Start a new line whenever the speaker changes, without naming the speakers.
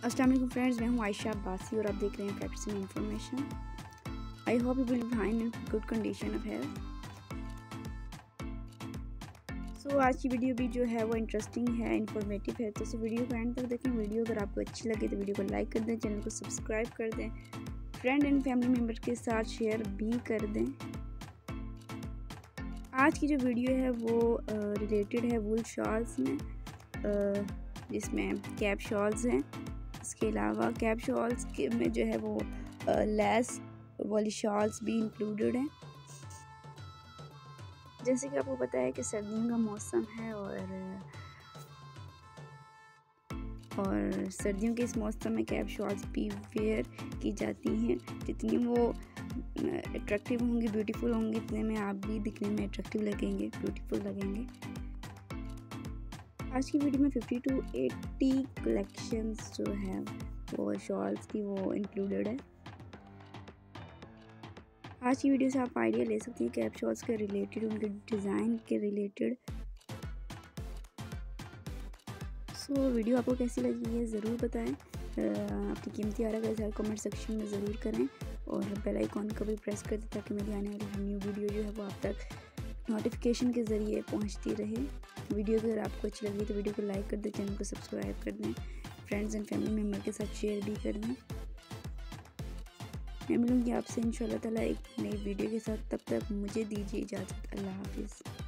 अस्सलाम वालेकुम फ्रेंड्स, मैं हूं आयशा अब्बासी और आप देख रहे हैं practising information. I hope you will find in good condition of health. So आज की वीडियो भी जो है वो इंटरेस्टिंग है, इंफॉर्मेटिव है, तो इस वीडियो को एंड तक देखें। वीडियो अगर आपको अच्छी लगे तो वीडियो को लाइक कर दें, चैनल को सब्सक्राइब कर दें, फ्रेंड एंड फैमिली मेम्बर के साथ शेयर भी कर दें। आज की जो वीडियो है वो रिलेटेड है वूल शॉल्स में, जिसमें कैप शॉल्स हैं। इसके अलावा कैप शॉल्स के में जो है वो लेस वाली शॉल्स भी इंक्लूडेड हैं। जैसे कि आपको पता है कि सर्दियों का मौसम है और सर्दियों के इस मौसम में कैप शॉल्स भी वेयर की जाती हैं। जितनी वो अट्रैक्टिव होंगी, ब्यूटीफुल होंगी, इतने में आप भी दिखने में अट्रैक्टिव लगेंगे, ब्यूटीफुल लगेंगे। आज की वीडियो में 50 to 80 कलेक्शंस जो है वो शॉल्स की वो इंक्लूडेड है। आज की वीडियो से आप आइडिया ले सकते हैं कैप शॉल्स के रिलेटेड, उनके डिज़ाइन के रिलेटेड। सो वीडियो आपको कैसी लगी है ज़रूर बताएं। आपकी कीमती आरा का इज़हार कमेंट सेक्शन में ज़रूर करें और बेल आइकॉन को भी प्रेस कर दें ताकि मेरी आने वाली न्यू वीडियो जो है वो आप तक नोटिफिकेशन के ज़रिए पहुंचती रहे। वीडियो अगर आपको अच्छी लगी तो वीडियो को लाइक कर दें, चैनल को सब्सक्राइब कर दें, फ्रेंड्स एंड फैमिली मेम्बर के साथ शेयर भी कर दें। मैं मिलूँगी आपसे इंशाल्लाह ताला एक नई वीडियो के साथ। तब तक मुझे दीजिए इजाज़त। अल्लाह हाफिज़।